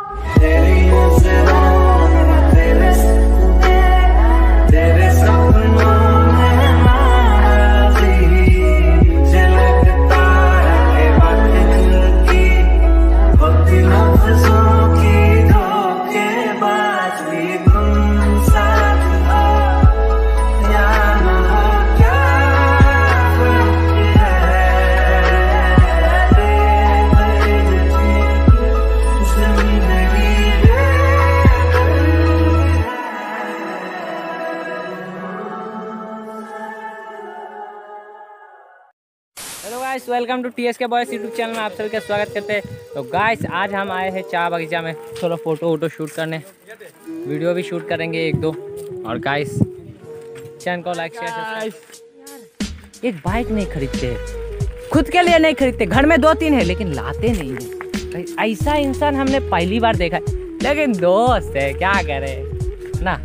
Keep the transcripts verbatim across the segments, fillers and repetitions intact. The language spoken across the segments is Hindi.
Hello guys, welcome to T S K boys YouTube channel में आप सभी का स्वागत करते हैं। तो गाइस आज हम आए हैं चाय बगीचा में थोड़ा फोटो वोटो शूट करने, वीडियो भी शूट करेंगे एक दो। और गाइस चैनल को लाइक शेयर सब्सक्राइब। एक बाइक नहीं खरीदते, खुद के लिए नहीं खरीदते, घर में दो तीन है लेकिन लाते नहीं है। ऐसा इंसान हमने पहली बार देखा है, लेकिन दोस्त है क्या करे ना।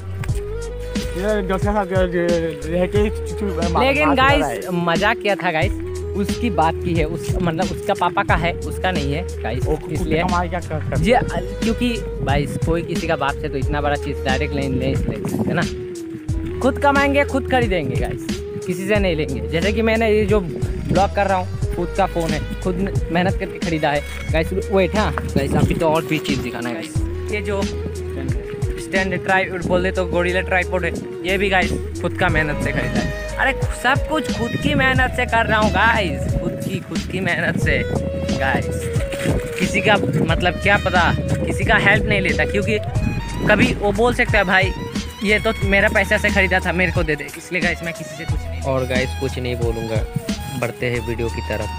लेकिन गाइस मजाक किया था गाइस, उसकी बात की है, उस मतलब उसका पापा का है, उसका नहीं है गाइस, इसलिए जी क्योंकि गाइस कोई किसी का बाप से तो इतना बड़ा चीज़ डायरेक्ट ले ले सकते ना। खुद कमाएंगे खुद खरीदेंगे गाइस, किसी से नहीं लेंगे। जैसे कि मैंने ये जो ब्लॉग कर रहा हूँ, खुद का फ़ोन है, खुद मेहनत करके खरीदा है गाइस। वेट हाँ गाइस, अभी तो और भी चीज़ दिखाना है गाइस। ये जो स्टैंड ट्राई बोल दे तो गोरिल्ला ट्राइपॉड है, ये भी गाइस खुद का मेहनत से खरीदा है। अरे सब कुछ खुद की मेहनत से कर रहा हूँ गाइस, खुद की खुद की मेहनत से गाइस। किसी का मतलब क्या पता, किसी का हेल्प नहीं लेता, क्योंकि कभी वो बोल सकता है भाई ये तो मेरा पैसा से खरीदा था, मेरे को दे दे, इसलिए गाइस मैं किसी से कुछ नहीं। और गाइस कुछ नहीं बोलूँगा, बढ़ते हैं वीडियो की तरफ।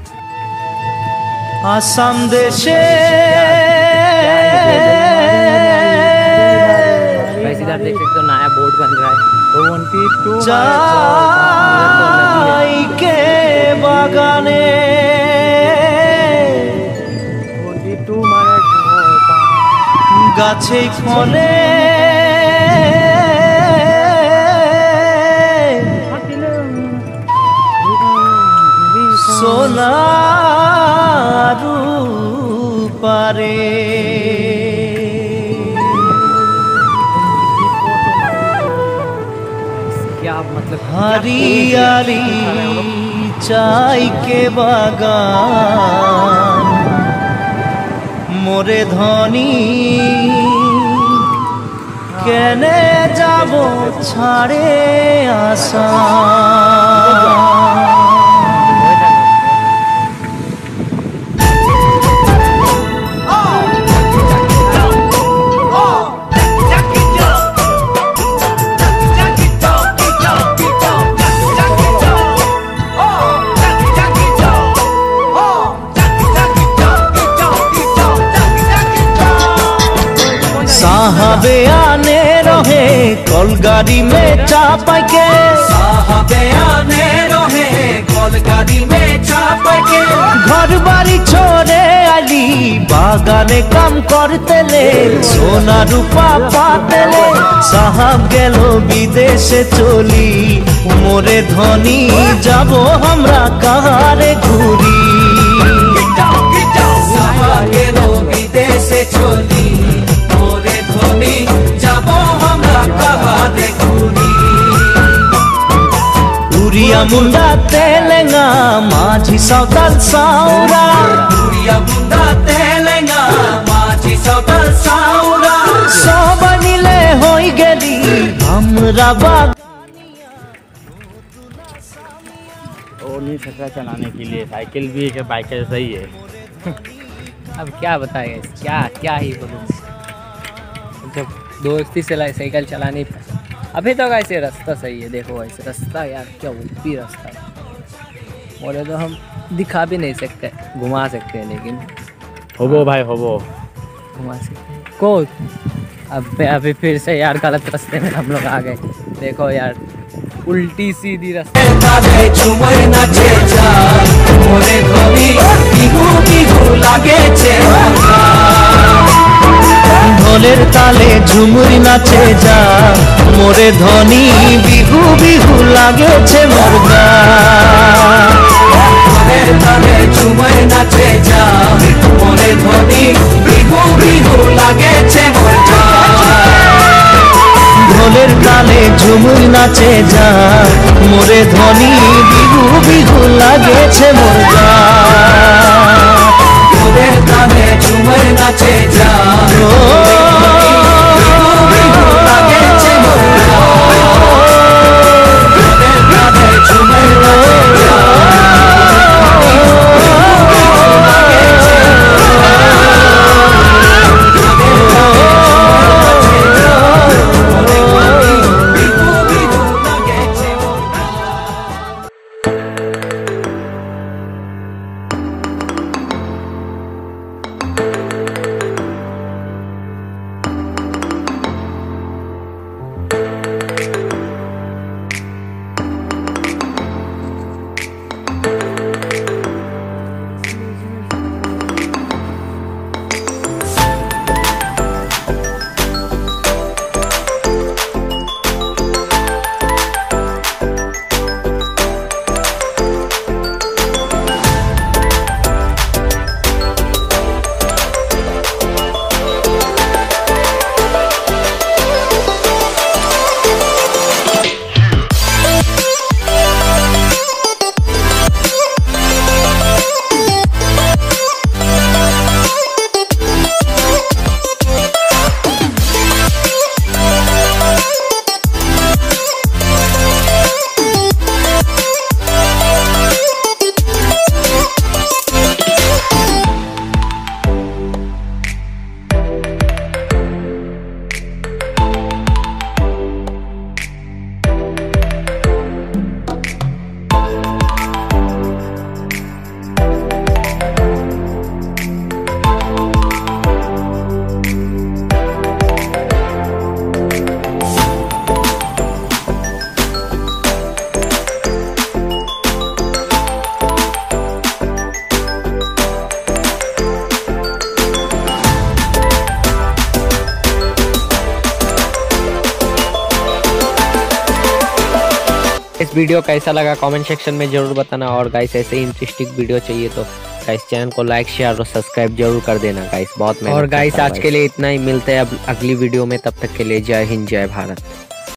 आसाम देशे इधर देख सकते हो नया बोर्ड बन रहा है, चाय के बागाने गाছে ফলে সোনার রূপারে मतलब हरियाली चाय के बागान मोरे धनी केने जाबो छाड़े आशा। साहबे आने रहे कलगाड़ी में चापा के, साहबे आने रहे कलगाड़ी में चापा के, घर बाड़ी छोड़े आली बागाने काम करते ले, सोना रूपा पाते ले। साहब गेलो विदेशे चली मोरे धनी जाबो हमरा कहारे घूरी। साहब गेलो विदेशे चली उड़िया मुंडा तेलेंगा माझी सावताल साउरा, उड़िया मुंडा तेलेंगा माझी सावताल साउरा, सब मिले होई गेली हमरा बाग। वो नहीं सकता चलाने के लिए, साइकिल भी है, बाइक जैसा ही है। अब क्या बताएगा, क्या क्या ही बोलूँ, जब दोस्ती से साइकिल चलानी। अभी तो ऐसे रास्ता सही है, देखो ऐसे रास्ता यार क्या ऊपी रास्ता है, बोले तो हम दिखा भी नहीं सकते, घुमा सकते हैं लेकिन होबो भाई होबो घुमा सकते हैं को। अब अभी फिर से यार गलत रास्ते में हम लोग आ गए, देखो यार उल्टी सीधी रास्ता। ढोलेर ताले झुमुरी नाचे जा मोरे धनी बिहू बिहू लागे छे मुर्गा। ढोलेर ताले झुमुरी नाचे जा मोरे धनी बिहू बिहू তালে ঝুমুর নাচে যা মোরে ধ্বনি বিহু বিহু লাগেছে মোর গা মোরে তালে ঝুমুর নাচে যা লাগেছে মোর গা মোরে তালে ঝুমুর নাচে যা इस वीडियो कैसा लगा कमेंट सेक्शन में जरूर बताना। और गाइस ऐसे ही इंटरेस्टिंग वीडियो चाहिए तो गाइस चैनल को लाइक शेयर और सब्सक्राइब जरूर कर देना गाइस, बहुत मेहनत। और गाइस आज के लिए इतना ही, मिलते हैं अब अगली वीडियो में, तब तक के लिए जय हिंद जय भारत।